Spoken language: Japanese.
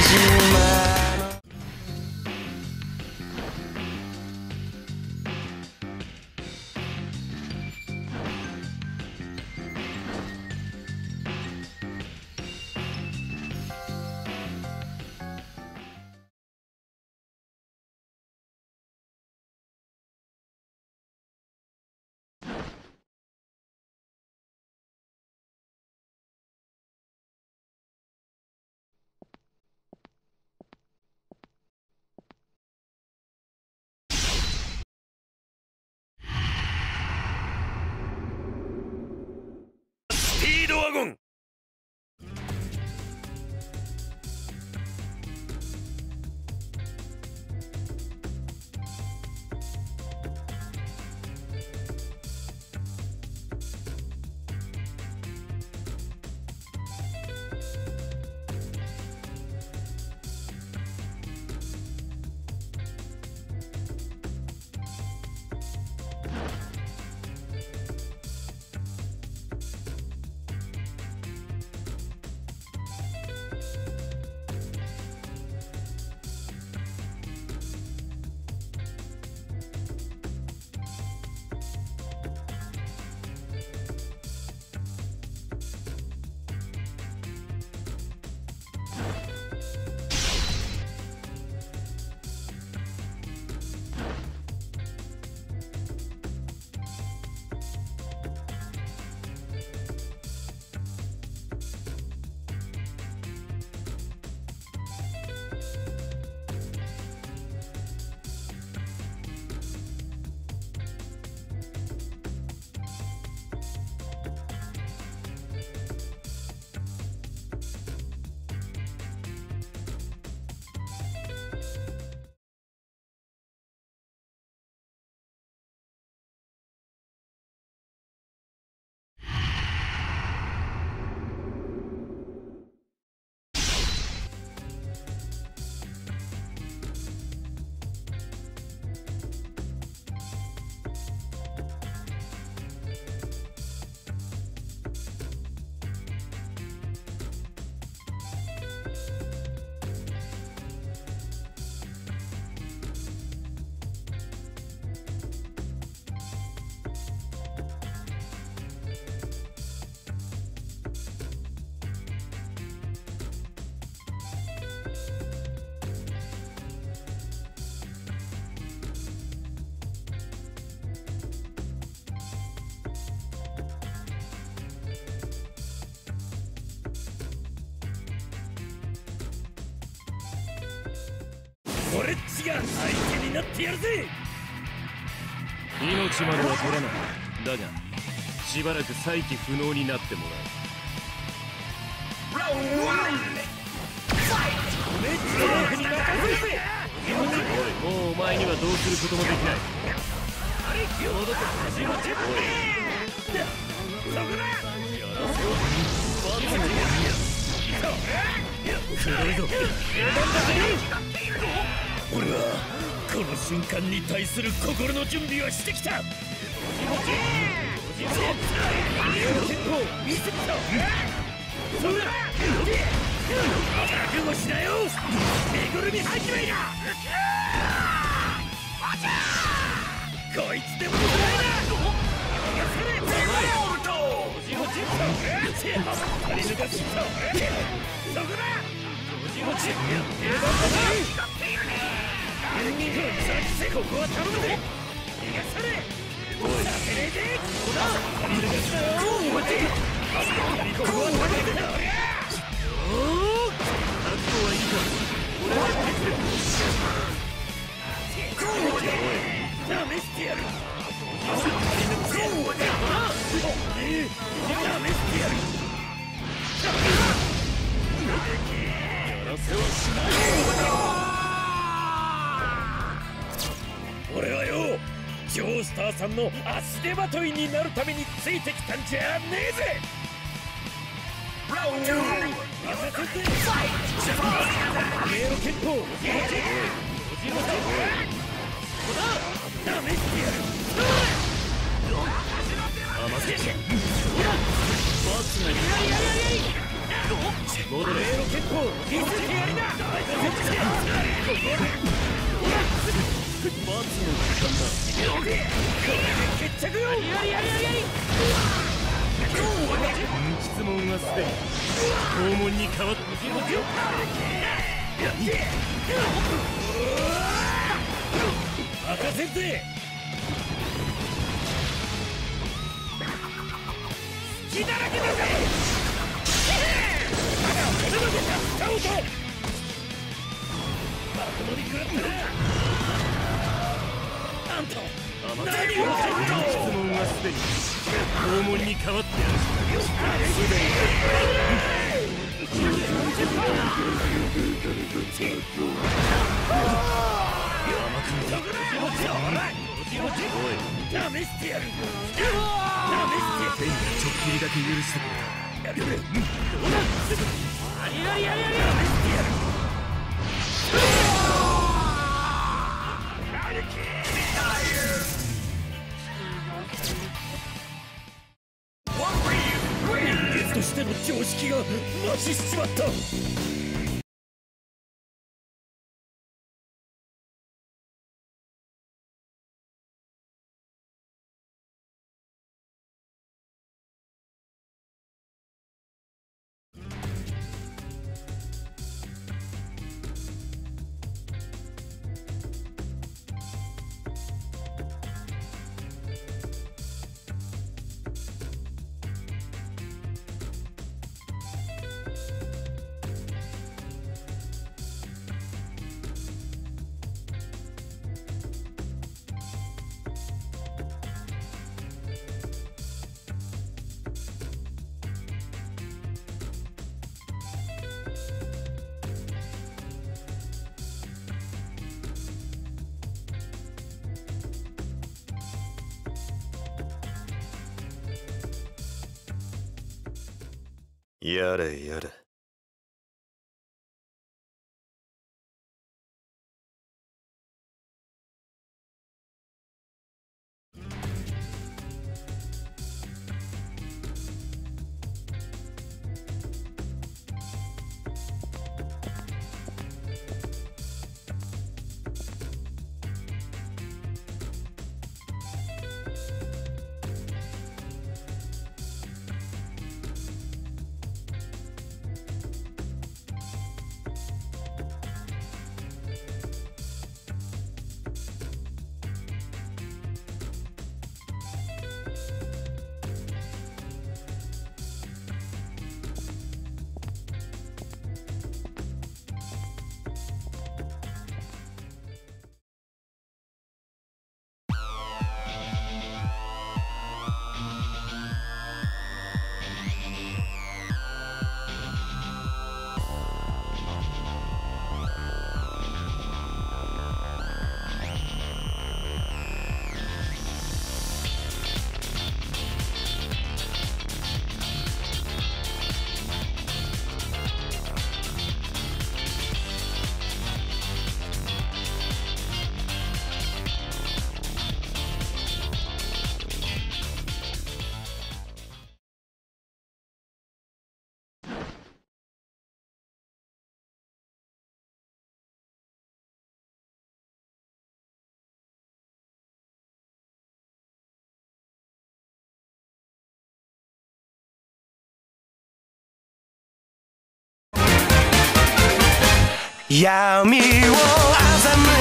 スピードワゴン。俺っちが相手になってやるぜ。 命までは取らない。だがしばらく再起不能になってもらう。おい、もうお前にはどうすることもできない。 俺はこの瞬間に対する心の準備はしてきた。覚悟しなよ、身ぐるみ始めや。こいつでもないな。ここは頼むぜ。逃がされ。させねえぜ。ここは頼むぜ。覚悟はいいか。俺はできる。試してやる。試してやる。やらせはしない。俺はよ、ジョースターさんの足手まといになるためについてきたんじゃねえぜ。戻れ。 見せてやりな。これで決着よ。 質問はすでに拷問に変わって任せんぜ。隙だらけだぜ。まだこれまで使おうとまともに食らったな。あんた何を質問はすでに拷問に変わってやる。すでに試してやる。 手にちょっぴりだけ許してくれ。 試してやる。人間としての常識が麻痺しちまった。 やれやれ。 闇を欺